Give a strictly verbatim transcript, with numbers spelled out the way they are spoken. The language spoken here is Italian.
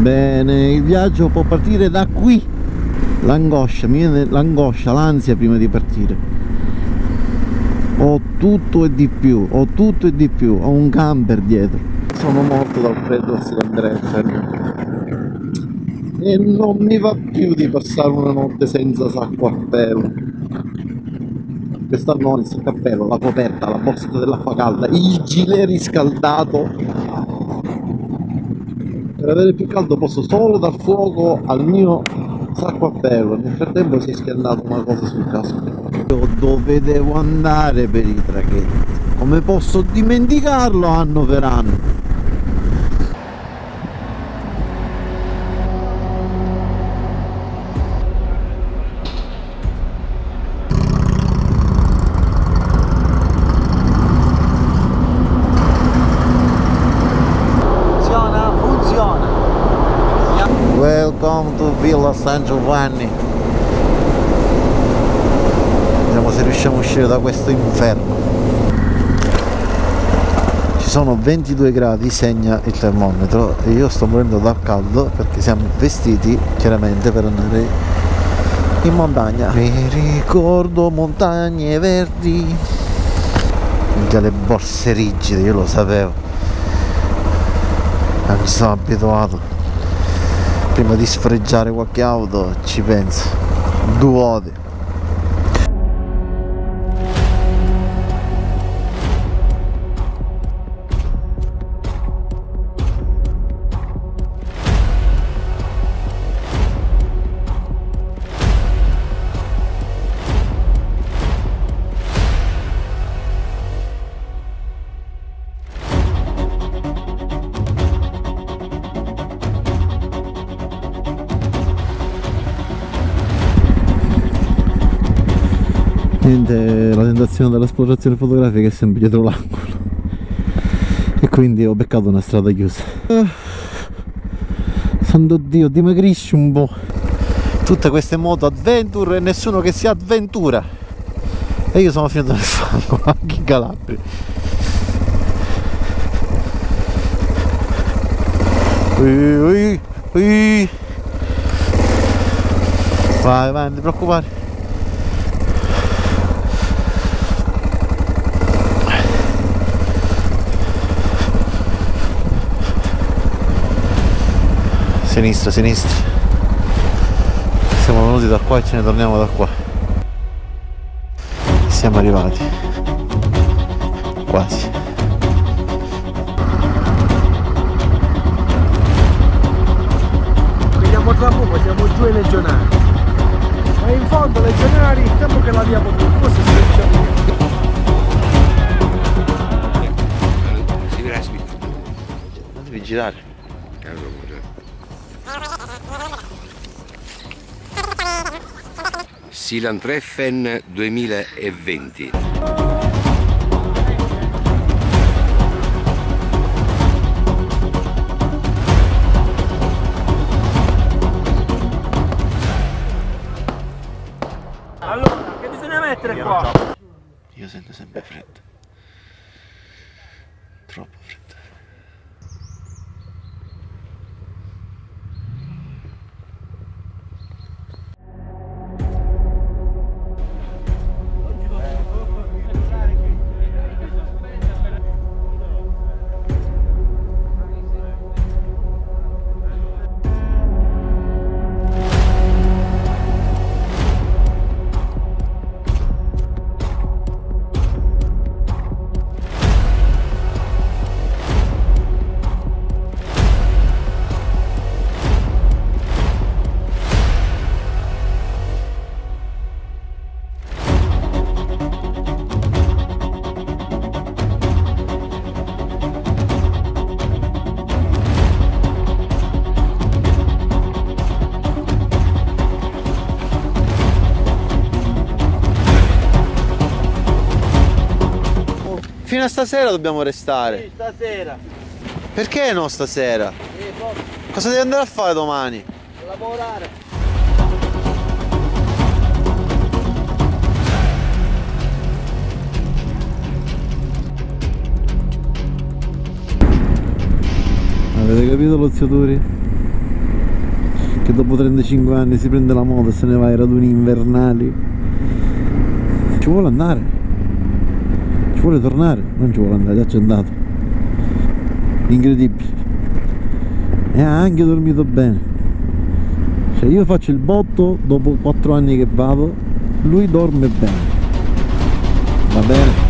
Bene, il viaggio può partire da qui. L'angoscia, mi viene l'angoscia, l'ansia prima di partire. Ho tutto e di più, ho tutto e di più, ho un camper dietro. Sono morto dal freddo al silendrezzo e non mi va più di passare una notte senza sacco a pelo. Quest'anno ho il sacco a pelo, la coperta, la borsetta dell'acqua calda, il gilet riscaldato. Per avere più caldo posso solo dar fuoco al mio sacco a pelo. Nel frattempo si è schiantato una cosa sul casco. Io dove devo andare per i traghetti? Come posso dimenticarlo anno per anno? Welcome to Villa San Giovanni. Vediamo se riusciamo a uscire da questo inferno. Ci sono ventidue gradi, segna il termometro, e io sto morendo dal caldo perché siamo vestiti chiaramente per andare in montagna. Mi ricordo montagne verdi. Mica le borse rigide, io lo sapevo. Non ci sono abituato. Prima di sfregiare qualche auto ci penso due volte. Niente, la tentazione dell'esplorazione fotografica è sempre dietro l'angolo e quindi ho beccato una strada chiusa. Uh, santo Dio, dimagrisci un po'. Tutte queste moto adventure e nessuno che si avventura, e io sono finito nel fango anche in Calabria. Ui, ui, ui. Vai, vai, non ti preoccupare. Sinistra, sinistra. Siamo venuti da qua e ce ne torniamo da qua. Siamo arrivati. Quasi. Vediamo tra poco, siamo giù ai legionari. Ma in fondo legionari, il tempo che laviamo tutto, si strecciamo. Si respira. Non devi girare. Silantreffen duemilaventi. Allora, che bisogna mettere qua? Io sento sempre freddo. Troppo freddo. Fino a stasera dobbiamo restare. Sì, stasera. Perché no stasera? Sì, proprio. Cosa devi andare a fare domani? Lavorare. Avete capito lo zio Turi? che dopo trentacinque anni si prende la moto e se ne va ai raduni invernali. Ci vuole andare, ci vuole tornare, non ci vuole andare, già c'è andato. Incredibile. E ha anche dormito bene. Cioè io faccio il botto dopo quattro anni che vado, lui dorme bene. Va bene?